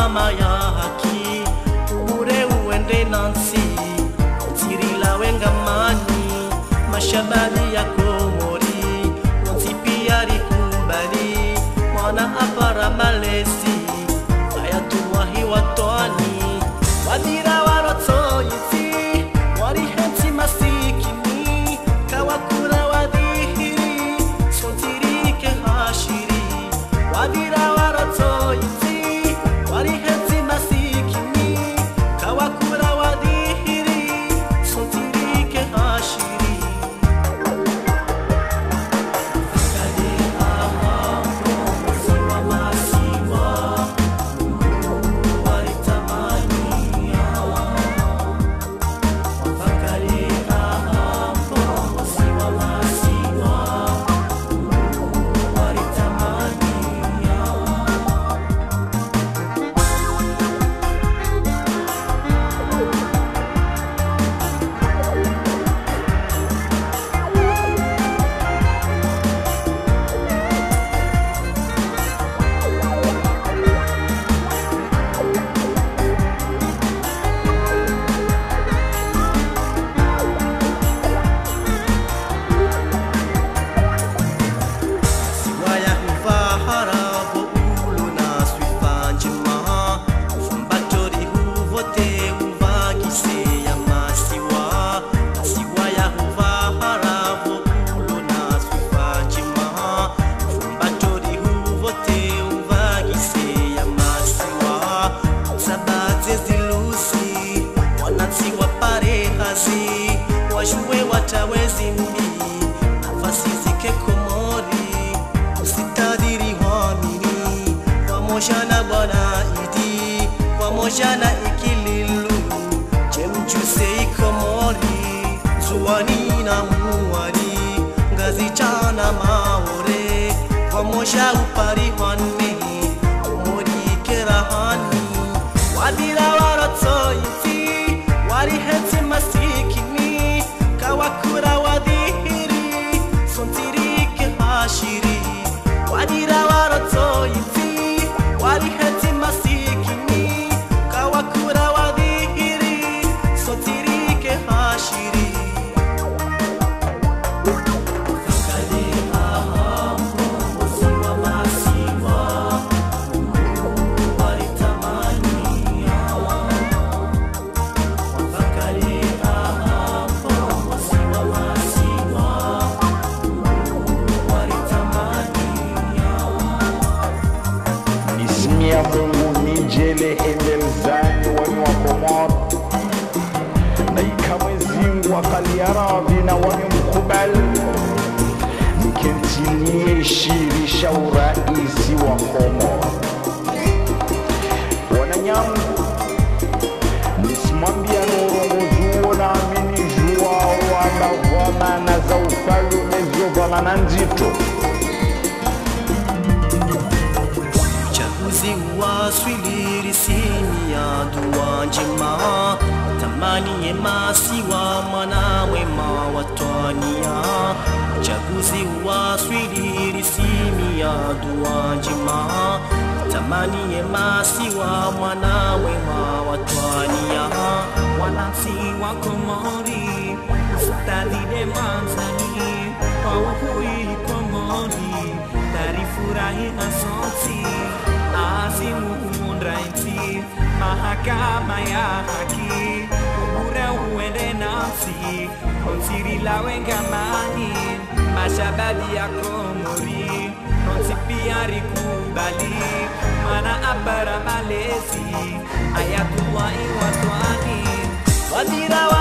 mahakama ya haki, ure uende Nancy, Tirila wengamani, mashabali ya Komori, Nancy pia likubali, mwana apara malezi, ayatuwahi watwani, wadira waroto yiti, wari henti masikini, kawakura wadihiri, sontirike hashiri, wadira waroto yiti, wari henti masikini, kawakura wadihiri, sontirike hashiri. Wajue watawezi mbi, nafasi zike Komori, usitadiri wamini, pamoja na Bwana Idi, pamoja na Ikililu, Chemchuse Komori, Zuwani na Muwari, Ngazi chana Maore, pamoja upari wanne, Komori kerahani, wadira waroto yiti, wari heti masikini, kawakura wadihiri, sontirike hashiri, wadira waroto yiti, wari heti masikini, kawakura wadihiri, sontirike hashiri. Ya Mungu nijele endelzani wani wa Komor, na ikamwezi wakaliarabi na wani mkubal, nikentilie shirisha uraisi wa Komor. Wananyamu nisimambia norogozuo na amini jua wadavona na za ufalume ziovala na nzito. Waswiliri sini ya dua njema, tamani yema siwa mwana wema watwania. Uchaguzi waswiliri sini ya dua njema, tamani yema siwa mwana wema watwania. Wananchi wa Komori, ustadide manzani, waukui Komori, tarifurahi asonti, azimu undrainti, mahakama ya haki, ure uende Nancy, Tirila wengamani, mashabali ya Komori, Nancy pia likubali, mana apara malezi, ayatullahi watwani, wadira